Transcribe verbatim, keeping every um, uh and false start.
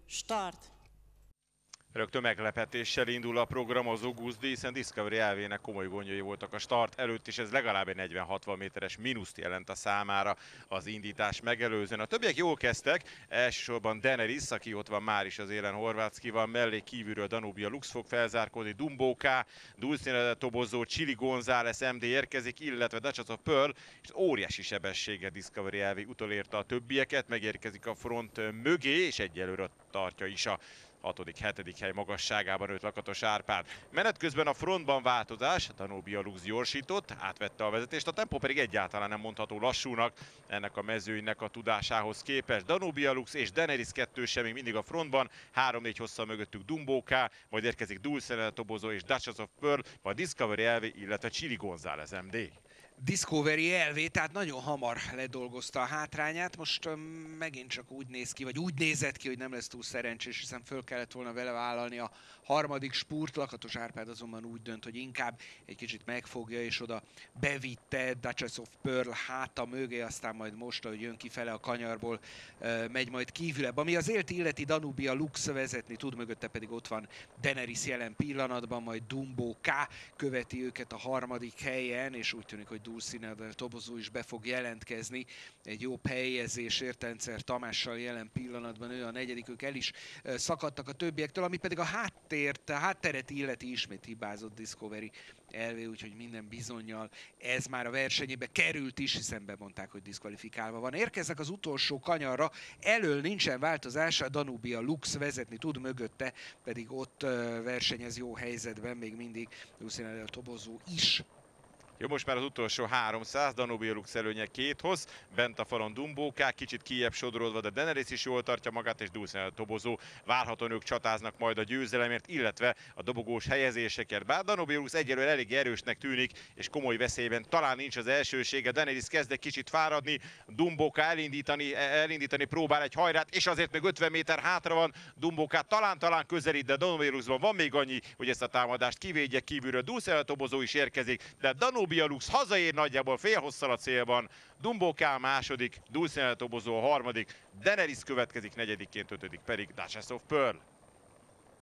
Start! Rögtön meglepetéssel indul a program az August, hiszen Discovery elvének komoly gondjai voltak a start előtt, és ez legalább egy negyven-hatvan méteres mínuszt jelent a számára az indítás megelőzően. A többiek jól kezdtek, elsősorban Daenerys, aki ott van már is az élen Horváthkival, mellé kívülről Danubia Lux fog felzárkózni, Dumbo K, Dulcinea Toboso, Chili González em dé érkezik, illetve Duchess of Pearl, és óriási sebességgel Discovery elvé utolérte a többieket, megérkezik a front mögé, és egyelőre tartja is a hatodik hetedik hely magasságában őt Lakatos Árpád. Menet közben a frontban változás, Danubia Lux gyorsított, átvette a vezetést, a tempó pedig egyáltalán nem mondható lassúnak ennek a mezőnynek a tudásához képest. Danubia Lux és Daenerys kettős még mindig a frontban, három-négy hosszal mögöttük Dumbo K, majd érkezik Dulcinea Toboso és Duchess of Pearl, majd Discovery elvé, illetve Chili González em dé. Discovery elvé, tehát nagyon hamar ledolgozta a hátrányát, most um, megint csak úgy néz ki, vagy úgy nézett ki, hogy nem lesz túl szerencsés, hiszen föl kellett volna vele vállalni a harmadik spurt. Lakatos Árpád azonban úgy dönt, hogy inkább egy kicsit megfogja, és oda bevitte Duchess of Pearl háta mögé, aztán majd most, ahogy jön kifele a kanyarból, uh, megy majd kívülebb. Ami az élt illeti, Danubia Lux vezetni tud, mögötte pedig ott van Daenerys jelen pillanatban, majd Dumbo K követi őket a harmadik helyen, és úgy tűnik, hogy Dulcinea Toboso is be fog jelentkezni egy jobb helyezésért. Tencer Tamással jelen pillanatban ő a negyedik, ők el is szakadtak a többiektől, ami pedig a háttért, a hátteret illeti, ismét hibázott Discovery elvé, úgyhogy minden bizonnyal ez már a versenyébe került is, hiszen bemondták, hogy diszkvalifikálva van. Érkeznek az utolsó kanyarra, elől nincsen változás, a Danubia Lux vezetni tud, mögötte pedig ott versenyez jó helyzetben még mindig Dulcinea Toboso is. Jó, most már az utolsó háromszáz, Danubia Lux előnye két hoz, bent a falon Dumbo K, kicsit kijjebb sodródva, de Daenerys is jól tartja magát, és Dulcinea Toboso, várhatóan ők csatáznak majd a győzelemért, illetve a dobogós helyezésekért. Bár Danubia Lux egyelőre elég erősnek tűnik, és komoly veszélyben talán nincs az elsősége. Daenerys kezd egy kicsit fáradni, Dumbo K elindítani, elindítani próbál egy hajrát, és azért még ötven méter hátra van, Dumbo K talán-talán közelít, de Danubia Luxban van még annyi, hogy ezt a támadást kivédje kívülről. Dulcinea Toboso is érkezik, de Danubia Lux hazaér nagyjából félhosszal a célban, Dumbo K második, Dulcinea Toboso a harmadik, Daenerys következik negyedikként, ötödik pedig Duchess of Pearl.